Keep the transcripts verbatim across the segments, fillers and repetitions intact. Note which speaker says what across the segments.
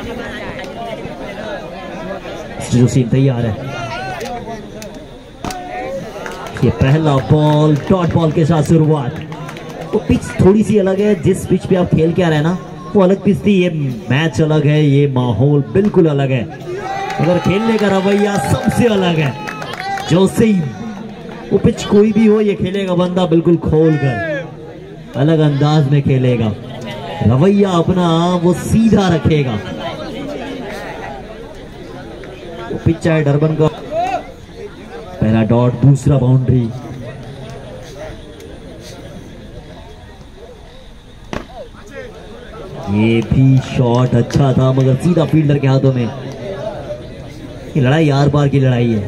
Speaker 1: जोशीम तैयार है। ये पहला बॉल डॉट बॉल के साथ शुरुआत। तो पिच थोड़ी सी अलग है, जिस पिच पे आप खेल के आ रहे हैं ना वो अलग पिच थी, ये मैच अलग है, ये माहौल बिल्कुल अलग है, अगर खेलने का रवैया सबसे अलग है। जोशीम वो पिच कोई भी हो ये खेलेगा बंदा बिल्कुल खोल कर, अलग अंदाज में खेलेगा, रवैया अपना वो सीधा रखेगा। वो पिच चाहे डरबन का पहला डॉट, दूसरा बाउंड्री। ये भी शॉट अच्छा था मगर सीधा फील्डर के हाथों में। ये लड़ाई आर पार की लड़ाई है।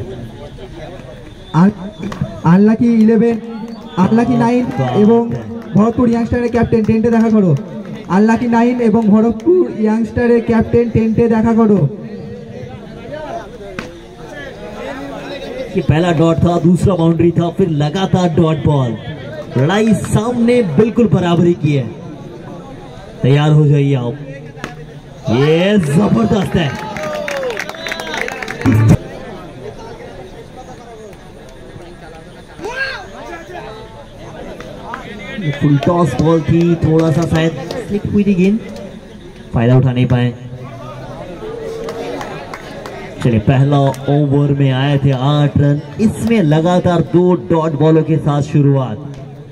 Speaker 2: আনলাকি इलेवन আনলাকি नाइन এবং ভরতপুর ইয়াংস্টারের ক্যাপ্টেন টেন্টে দেখা করো। আনলাকি नाइन এবং ভরতপুর ইয়াংস্টারের ক্যাপ্টেন টেন্টে দেখা করো।
Speaker 1: ये पहला डॉट था, दूसरा बाउंड्री था, फिर लगातार डॉट बॉल। लड़ाई सामने बिल्कुल बराबरी की है। तैयार हो जाइए आप, ये जबरदस्त है। फुल टॉस बॉल थी, थोड़ा सा शायद स्लिप हुई थी गेंद, फायदा उठा नहीं पाए। चलिए पहला ओवर में आए थे आठ रन, इसमें लगातार दो डॉट बॉलों के साथ शुरुआत।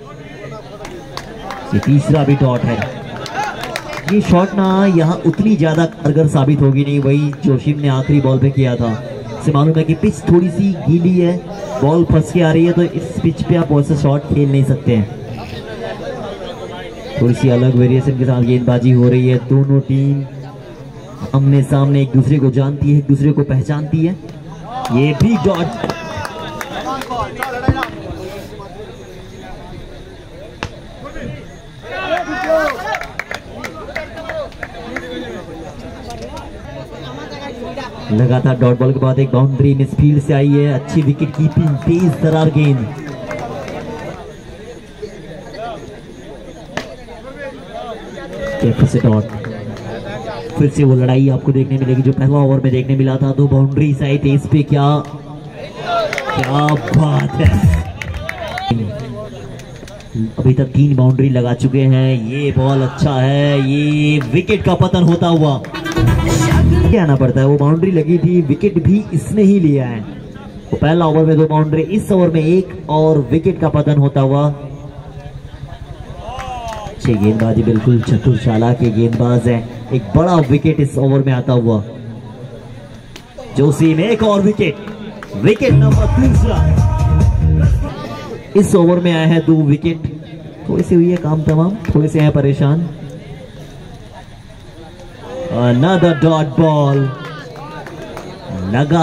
Speaker 1: ये तीसरा भी डॉट है। ये शॉट ना यहाँ उतनी ज्यादा कारगर साबित होगी नहीं, वही जोशीम ने आखिरी बॉल पे किया था। इसे मालूम है कि पिच थोड़ी सी गीली है, बॉल फंस के आ रही है, तो इस पिच पे आप वैसे शॉट खेल नहीं सकते हैं। थोड़ी सी अलग वेरिएशन के साथ गेंदबाजी हो रही है। दोनों टीम आमने सामने एक दूसरे को जानती है, एक दूसरे को पहचानती है। ये भी डॉट, लगातार डॉट बॉल के बाद एक बाउंड्री मिस फील्ड से आई है। अच्छी विकेट कीपिंग, तेज तरार गेंद। फिर से डॉट, फिर से वो लड़ाई आपको देखने मिलेगी जो पहला ओवर में देखने मिला था। दो बाउंड्री साइड इस पे, क्या क्या बात है। अभी तक तीन बाउंड्री लगा चुके हैं। ये बॉल अच्छा है, ये विकेट का पतन होता हुआ आना पड़ता है। वो बाउंड्री लगी थी, विकेट भी इसने ही लिया है। वो पहला ओवर में दो बाउंड्री, इस ओवर में एक और विकेट का पतन होता हुआ। अच्छी गेंदबाजी, बिल्कुल चतुर चालाक के गेंदबाज है। एक बड़ा विकेट इस ओवर में आता हुआ। जोशीम एक और विकेट, विकेट नंबर तीसरा। इस ओवर में आया है दो विकेट। थोड़ी सी हुई है काम तमाम, थोड़े से हैं परेशान। Another dot ball. लगा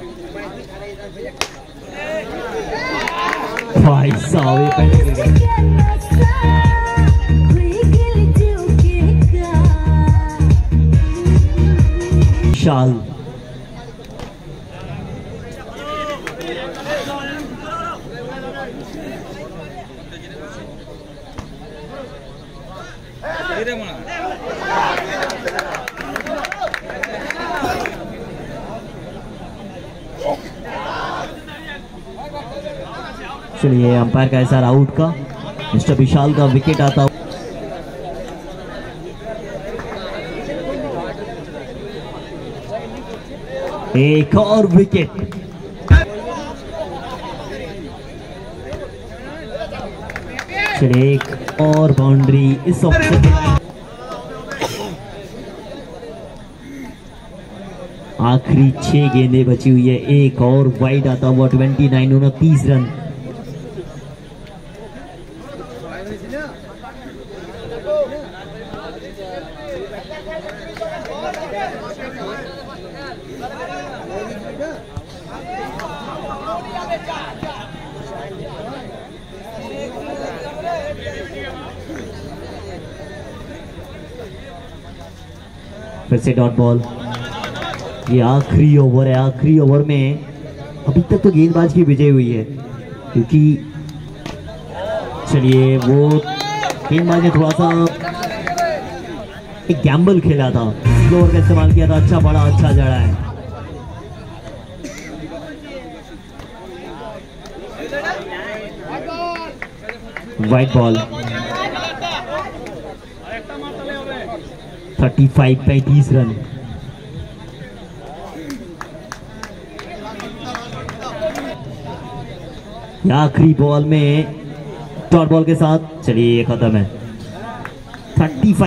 Speaker 1: भाई साहब, विशाल चलिए अंपायर का इशारा आउट का, मिस्टर विशाल का विकेट आता। एक और विकेट। चलिए एक और बाउंड्री इस ऑप्शन। आखिरी छह गेंदें बची हुई है, एक और वाइड आता हुआ। ट्वेंटी नाइन उनतीस रन। फिर से डॉट बॉल। ये आखिरी ओवर है, आखिरी ओवर में अभी तक तो गेंदबाज की विजय हुई है, क्योंकि चलिए वो गेंदबाज ने थोड़ा सा एक गैम्बल खेला था, फ्लोर का इस्तेमाल किया था, अच्छा बड़ा अच्छा जड़ा है। White ball. पैंतीस पैंतीस रन। आखिरी बॉल में डॉट बॉल के साथ, चलिए ये खत्म है। पैंतीस